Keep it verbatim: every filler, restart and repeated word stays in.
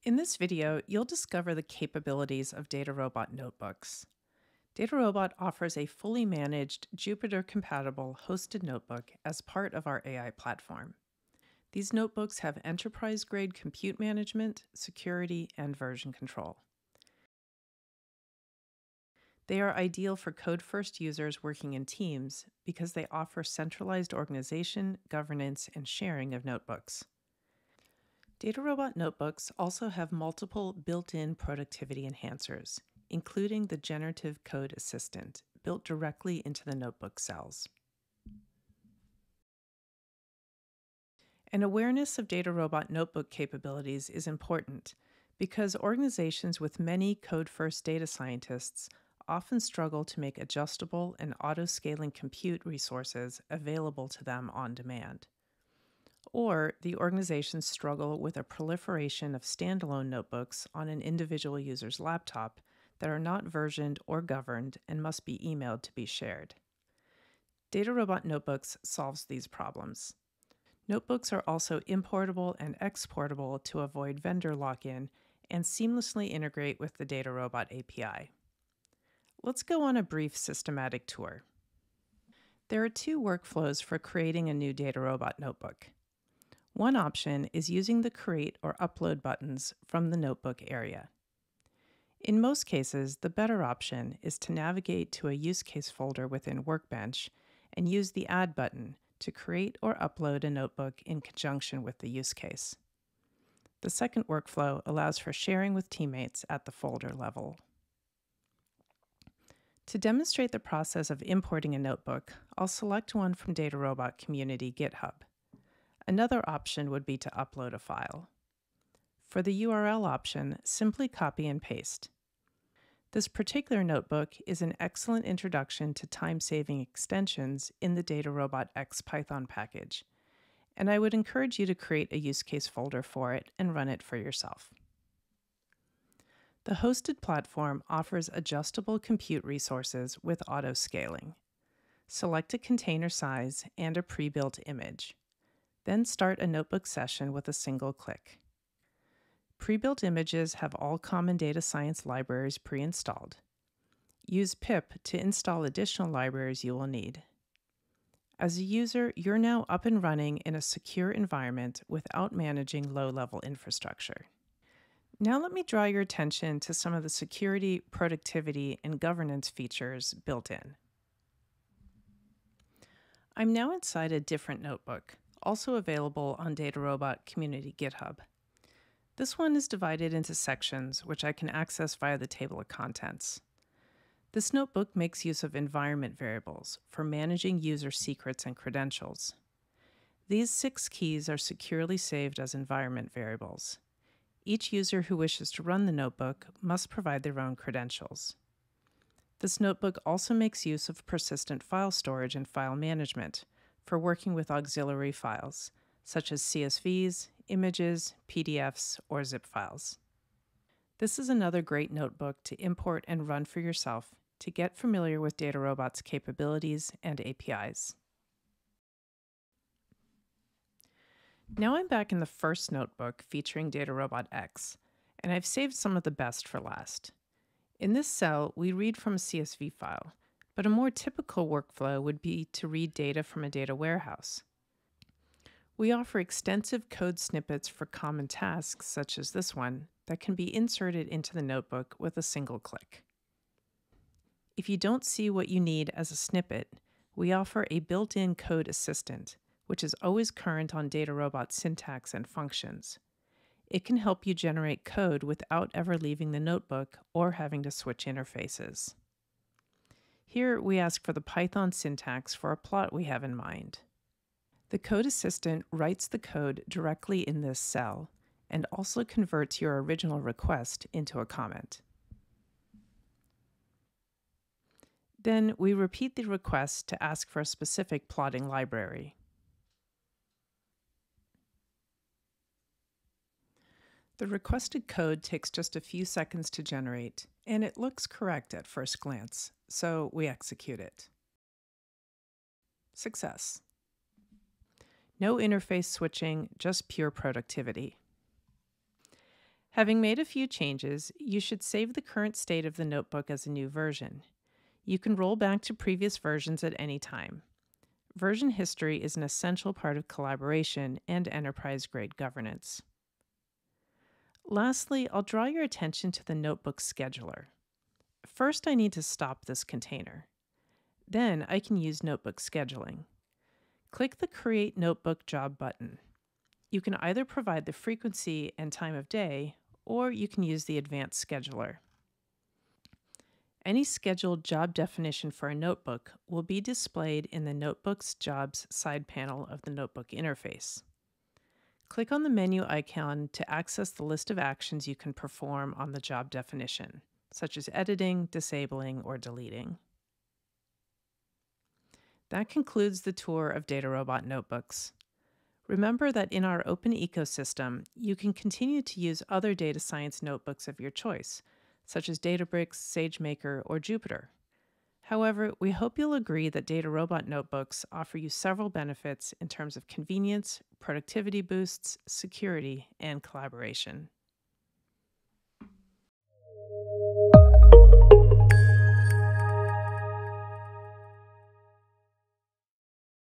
In this video, you'll discover the capabilities of DataRobot Notebooks. DataRobot offers a fully managed Jupyter-compatible hosted notebook as part of our A I platform. These notebooks have enterprise-grade compute management, security, and version control. They are ideal for code-first users working in teams because they offer centralized organization, governance, and sharing of notebooks. DataRobot Notebooks also have multiple built-in productivity enhancers, including the generative code assistant built directly into the notebook cells. An awareness of DataRobot Notebook capabilities is important because organizations with many code-first data scientists often struggle to make adjustable and auto-scaling compute resources available to them on demand. Or the organizations struggle with a proliferation of standalone notebooks on an individual user's laptop that are not versioned or governed and must be emailed to be shared. DataRobot Notebooks solves these problems. Notebooks are also importable and exportable to avoid vendor lock-in and seamlessly integrate with the DataRobot A P I. Let's go on a brief systematic tour. There are two workflows for creating a new DataRobot notebook. One option is using the Create or Upload buttons from the Notebook area. In most cases, the better option is to navigate to a use case folder within Workbench and use the Add button to create or upload a notebook in conjunction with the use case. The second workflow allows for sharing with teammates at the folder level. To demonstrate the process of importing a notebook, I'll select one from DataRobot Community GitHub. Another option would be to upload a file. For the U R L option, simply copy and paste. This particular notebook is an excellent introduction to time-saving extensions in the DataRobot X Python package, and I would encourage you to create a use case folder for it and run it for yourself. The hosted platform offers adjustable compute resources with auto-scaling. Select a container size and a pre-built image. Then start a notebook session with a single click. Pre-built images have all common data science libraries pre-installed. Use pip to install additional libraries you will need. As a user, you're now up and running in a secure environment without managing low-level infrastructure. Now let me draw your attention to some of the security, productivity, and governance features built in. I'm now inside a different notebook, also available on DataRobot Community GitHub. This one is divided into sections, which I can access via the table of contents. This notebook makes use of environment variables for managing user secrets and credentials. These six keys are securely saved as environment variables. Each user who wishes to run the notebook must provide their own credentials. This notebook also makes use of persistent file storage and file management for working with auxiliary files, such as C S Vs, images, P D Fs, or zip files. This is another great notebook to import and run for yourself to get familiar with DataRobot's capabilities and A P Is. Now I'm back in the first notebook featuring DataRobot X, and I've saved some of the best for last. In this cell, we read from a C S V file, but a more typical workflow would be to read data from a data warehouse. We offer extensive code snippets for common tasks, such as this one, that can be inserted into the notebook with a single click. If you don't see what you need as a snippet, we offer a built-in code assistant, which is always current on DataRobot syntax and functions. It can help you generate code without ever leaving the notebook or having to switch interfaces. Here we ask for the Python syntax for a plot we have in mind. The code assistant writes the code directly in this cell and also converts your original request into a comment. Then we repeat the request to ask for a specific plotting library. The requested code takes just a few seconds to generate, and it looks correct at first glance, so we execute it. Success. No interface switching, just pure productivity. Having made a few changes, you should save the current state of the notebook as a new version. You can roll back to previous versions at any time. Version history is an essential part of collaboration and enterprise-grade governance. Lastly, I'll draw your attention to the notebook scheduler. First, I need to stop this container. Then I can use notebook scheduling. Click the Create Notebook Job button. You can either provide the frequency and time of day, or you can use the advanced scheduler. Any scheduled job definition for a notebook will be displayed in the Notebook's Jobs side panel of the Notebook interface. Click on the menu icon to access the list of actions you can perform on the job definition, such as editing, disabling, or deleting. That concludes the tour of DataRobot Notebooks. Remember that in our open ecosystem, you can continue to use other data science notebooks of your choice, such as Databricks, SageMaker, or Jupyter. However, we hope you'll agree that DataRobot Notebooks offer you several benefits in terms of convenience, productivity boosts, security, and collaboration.